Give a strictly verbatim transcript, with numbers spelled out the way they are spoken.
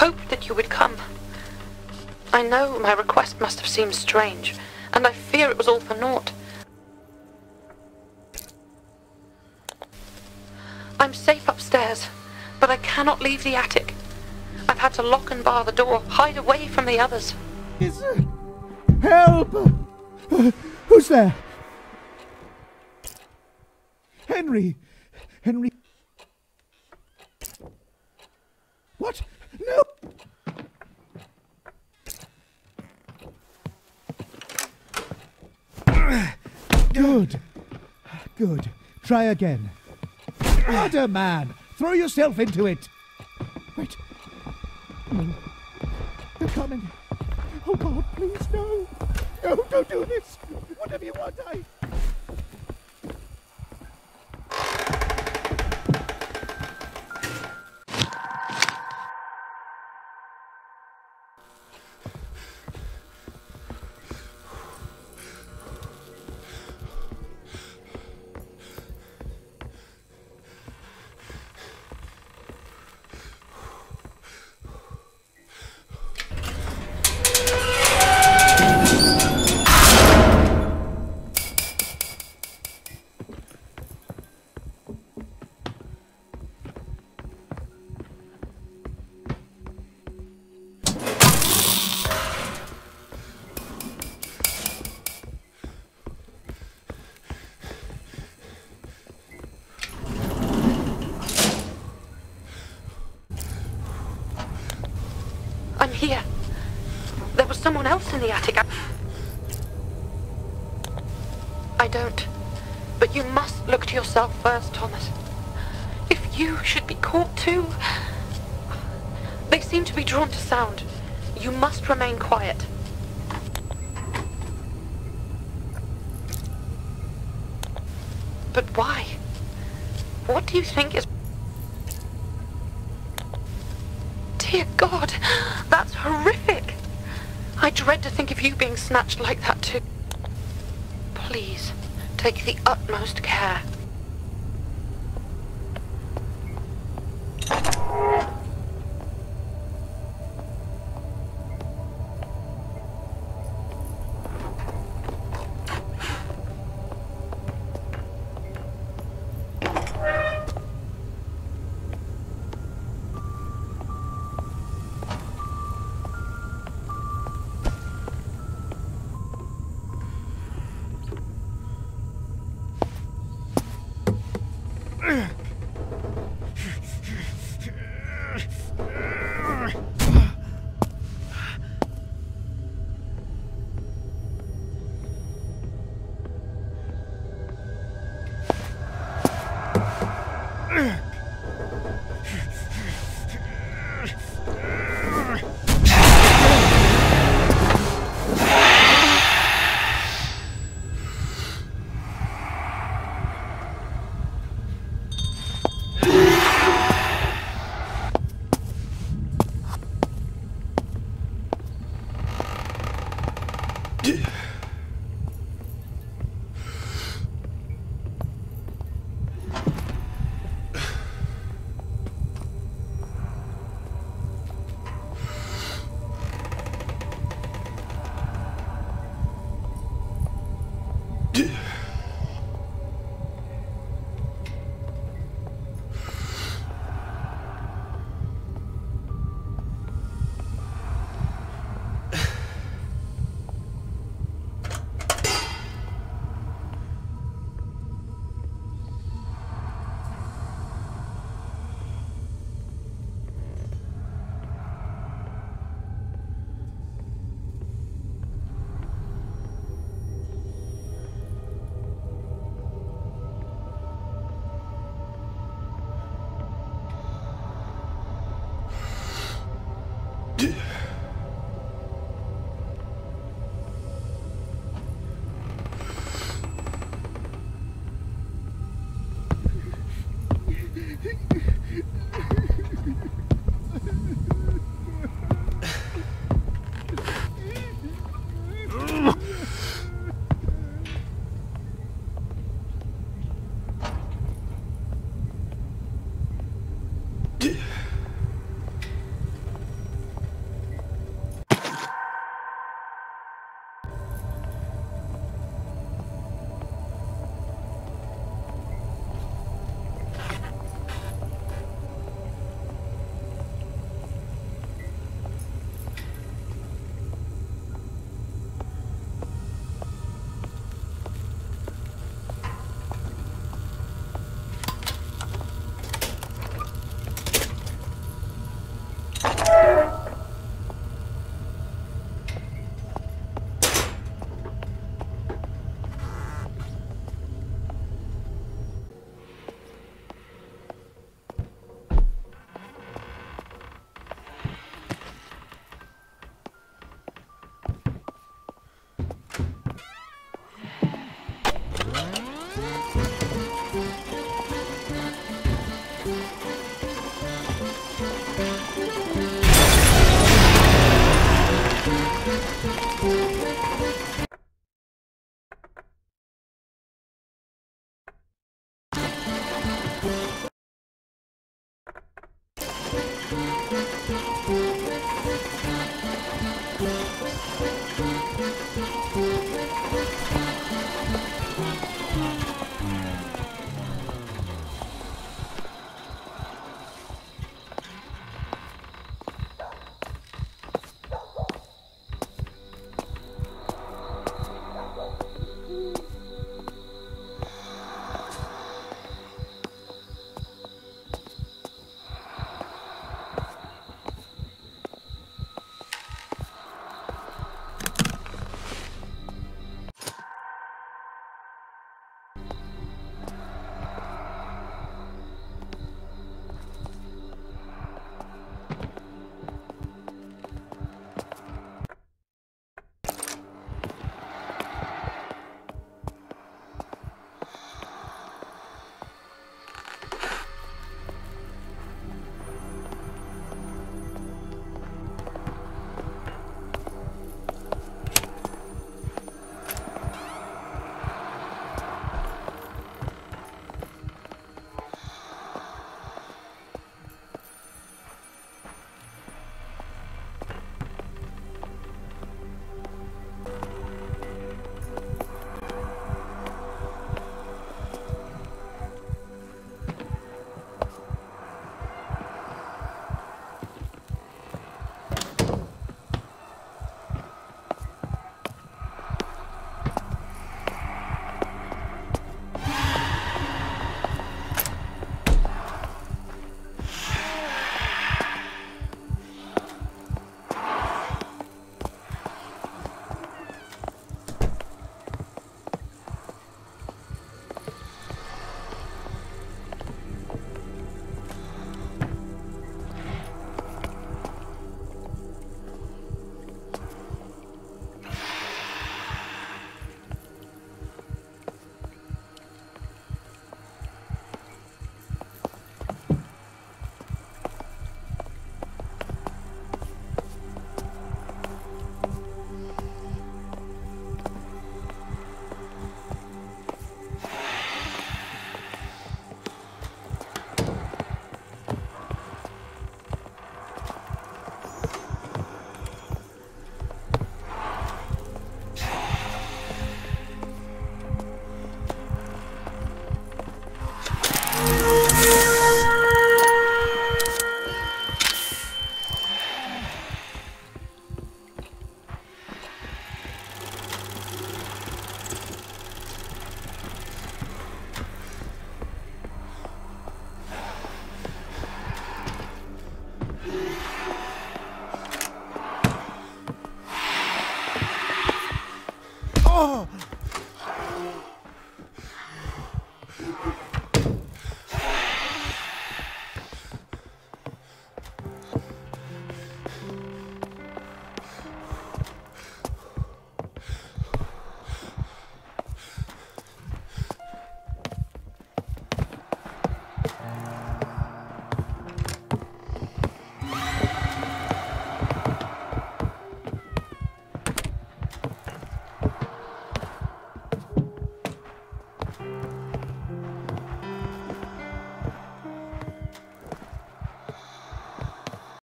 hoped that you would come. I know my request must have seemed strange, and I fear it was all for naught. I'm safe upstairs, but I cannot leave the attic. I've had to lock and bar the door, hide away from the others. Is uh, help! Uh, who's there? Henry! Henry! What? No! Good. Good. Try again. Harder, man! Throw yourself into it! Wait. No. They're coming. Oh, God, please, no! No, don't do this! Whatever you want, I... I'm here. There was someone else in the attic. I... I don't. But you must look to yourself first, Thomas. If you should be caught too... They seem to be drawn to sound. You must remain quiet. But why? What do you think is... Dear God, that's horrific. I dread to think of you being snatched like that too. Please, take the utmost care. Bye.